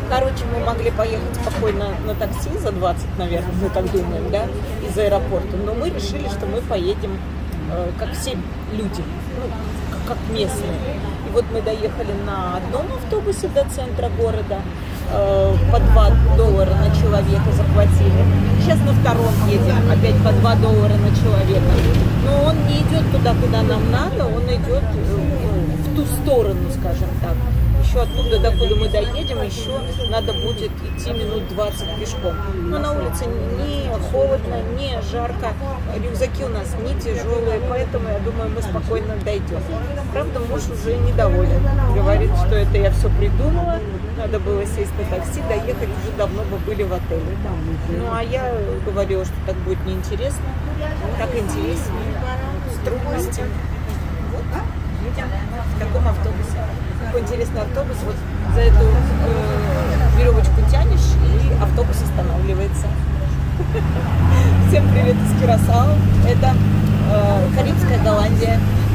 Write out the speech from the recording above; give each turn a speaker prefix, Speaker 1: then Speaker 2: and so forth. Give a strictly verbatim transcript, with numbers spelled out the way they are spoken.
Speaker 1: Короче, мы могли поехать спокойно на такси за двадцать, наверное, мы так думаем, да, из аэропорта. Но мы решили, что мы поедем, э, как все люди, ну, как, как местные. И вот мы доехали на одном автобусе до центра города, э, по два доллара на человека захватили. Сейчас на втором едем, опять по два доллара на человека. Но он не идет туда, куда нам надо, он идет э, в ту сторону, скажем так. Еще оттуда, докуда мы доедем, еще надо будет идти минут двадцать пешком. Но на улице не холодно, не жарко, рюкзаки у нас не тяжелые, поэтому, я думаю, мы спокойно дойдем. Правда, муж уже недоволен. Говорит, что это я все придумала, надо было сесть на такси, доехать, уже давно бы были в отеле. Ну, а я говорила, что так будет неинтересно, так интереснее, с трудностями. Вот, едем в таком автобусе. Какой интересный автобус, вот за эту э, веревочку тянешь, и автобус останавливается. Всем привет из Кюрасао, это э, Карибская Голландия.